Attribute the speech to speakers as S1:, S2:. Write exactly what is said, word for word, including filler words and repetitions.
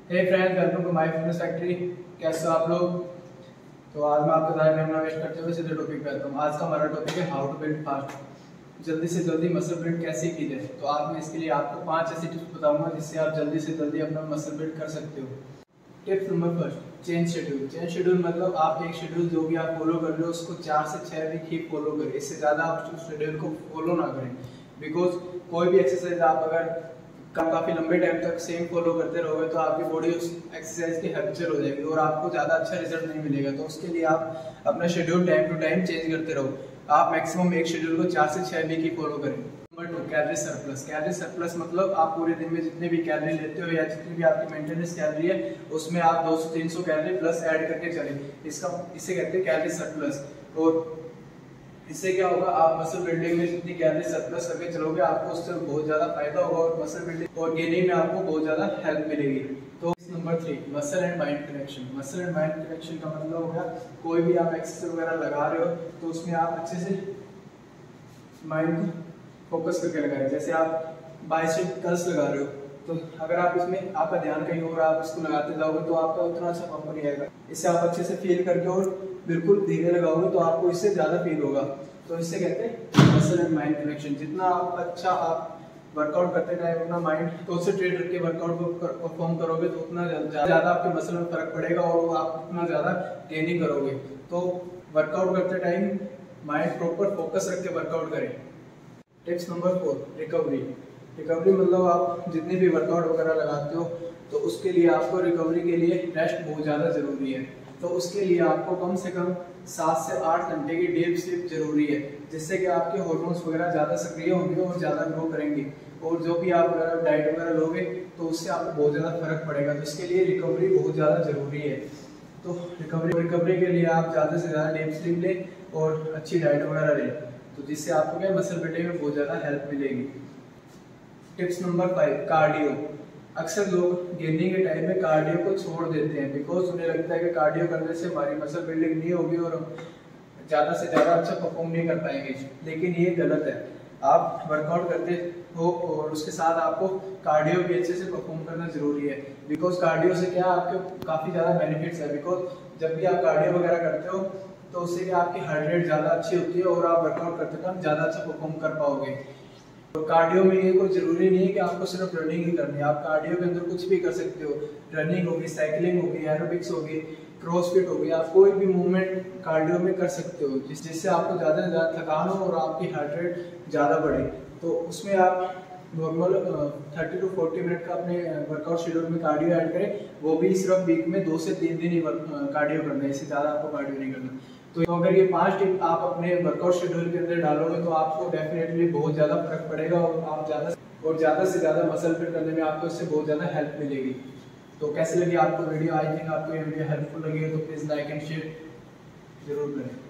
S1: Hey friends, welcome to my fitness factory. कैसे हो आप लोग? तो आज मैं आपको ज़्यादा टाइम ना वेस्ट करते हुए सीधे टॉपिक पे आता हूँ। आज का हमारा टॉपिक है हाउ टू बिल्ड फास्ट, जल्दी से जल्दी मसल बिल्ड कैसे की जाए। तो आज मैं इसके लिए आपको पांच ऐसी टिप्स बताऊंगा जिससे आप जल्दी से जल्दी अपना मसल बिल्ड कर सकते हो। Tips number first, change schedule. Change schedule मतलब आप एक शेड्यूल जो भी आप फॉलो कर रहे हो उसको चार से छः वीक ही फॉलो करें। इससे ज़्यादा आप उस शेड्यूल को फॉलो ना करें, बिकॉज कोई भी एक्सरसाइज आप अगर काफी लंबे टाइम तक सेम फॉलो करते रहोगे तो आपकी बॉडी उस एक्सरसाइज की हैबिचुअल हो जाएगी और आपको ज़्यादा अच्छा रिजल्ट नहीं मिलेगा। तो उसके लिए आप अपना schedule time to time change करते रहो। आप मैक्सिमम एक शेड्यूल को चार से छः वीक ही फॉलो करें। Number two, calorie surplus. Calorie surplus मतलब आप पूरे दिन में जितने भी कैलोरी लेते हो या जितनी भी आपकी मेंटेनेंस कैलोरी है उसमें आप दो सौ तीन सौ कैलोरी प्लस ऐड करके चलें। इसका इसे कहते हैं कैलोरी सरप्लस। और इससे क्या होगा, आप मसल बिल्डिंग में जितनी कैलोरी सरप्लस करके चलोगे आपको उससे बहुत ज़्यादा फायदा होगा और मसल बिल्डिंग और गेनिंग में आपको बहुत ज़्यादा हेल्प मिलेगी। तो number three, muscle and mind connection. Muscle and mind connection का मतलब हो गया कोई भी आप एक्सरसाइज वगैरह लगा रहे हो तो उसमें आप अच्छे से माइंड को फोकस करके लगाए। जैसे आप बाइसेप कर्ल्स लगा रहे हो तो अगर आप इसमें आपका ध्यान कहीं और आप इसको लगाते जाओगे तो आपका उतना अच्छा पंप नहीं आएगा। इससे आप अच्छे से फील करके और बिल्कुल धीरे लगाओगे तो आपको इससे ज़्यादा फील होगा। तो इससे कहते हैं मसल एंड माइंड कनेक्शन। जितना आप अच्छा आप वर्कआउट करते टाइम अपना माइंड कॉन्सेंट्रेट करके वर्कआउट को परफॉर्म करोगे तो उतना ज़्यादा आपके मसल में फर्क पड़ेगा और आप उतना ज़्यादा गेनिंग करोगे। तो वर्कआउट करते टाइम माइंड प्रॉपर फोकस रख के वर्कआउट करें। Tips number four, recovery. Recovery मतलब आप जितने भी वर्कआउट वगैरह लगाते हो तो उसके लिए आपको रिकवरी के लिए रेस्ट बहुत ज़्यादा ज़रूरी है। तो उसके लिए आपको कम से कम सात से आठ घंटे की डीप स्लीप जरूरी है, जिससे कि आपके हार्मोन्स वगैरह ज़्यादा सक्रिय होंगे और ज़्यादा ग्रो करेंगे। और जो भी आप अगर डाइट वगैरह लोगे तो उससे आपको बहुत ज़्यादा फर्क पड़ेगा। तो इसके लिए रिकवरी बहुत ज़्यादा ज़रूरी है। तो रिकवरी रिकवरी के लिए आप ज़्यादा से ज़्यादा डीप स्लीप लें और अच्छी डाइट वगैरह लें, तो जिससे आपको क्या मसल बिल्डिंग में बहुत ज़्यादा हेल्प मिलेगी। Tips number five, cardio. अक्सर लोग गेनिंग के टाइम में कार्डियो को छोड़ देते हैं बिकॉज उन्हें लगता है कि कार्डियो करने से हमारी मसल बिल्डिंग नहीं होगी और ज़्यादा से ज़्यादा अच्छा परफॉर्म नहीं कर पाएंगे। लेकिन ये गलत है। आप वर्कआउट करते हो और उसके साथ आपको कार्डियो भी अच्छे से परफॉर्म करना जरूरी है, बिकॉज कार्डियो से क्या आपके काफ़ी ज़्यादा बेनिफिट्स है। बिकॉज जब भी आप कार्डियो वगैरह करते हो तो उससे क्या आपकी हार्ट रेट ज़्यादा अच्छी होती है और आप वर्कआउट करते टाइम ज़्यादा अच्छा परफॉर्म कर पाओगे। तो कार्डियो में ये कोई ज़रूरी नहीं है कि आपको सिर्फ रनिंग ही करनी है। आप कार्डियो के अंदर कुछ भी कर सकते हो। रनिंग होगी, साइकिलिंग होगी, एरोबिक्स होगी, क्रॉसफिट होगी, आप कोई भी मूवमेंट कार्डियो में कर सकते हो जिस जिससे आपको ज़्यादा से ज़्यादा थकान हो और आपकी हार्ट रेट ज़्यादा बढ़े। तो उसमें आप normal thirty to forty minute का अपने वर्कआउट शेड्यूल में कार्डियो ऐड करें, वो भी सिर्फ वीक में दो से तीन दिन ही कार्डियो करना है, इससे ज़्यादा आपको कार्डियो नहीं करना। तो अगर ये पांच टिप आप अपने वर्कआउट शेड्यूल के अंदर डालोगे तो आपको डेफिनेटली बहुत ज़्यादा फर्क पड़ेगा और आप ज़्यादा और ज़्यादा से ज़्यादा मसल बिल्ड करने में आपको इससे बहुत ज़्यादा हेल्प मिलेगी। तो कैसे लगी आपको वीडियो? आई थिंक आपको ये वीडियो हेल्पफुल लगी है तो प्लीज़ लाइक एंड शेयर जरूर करें।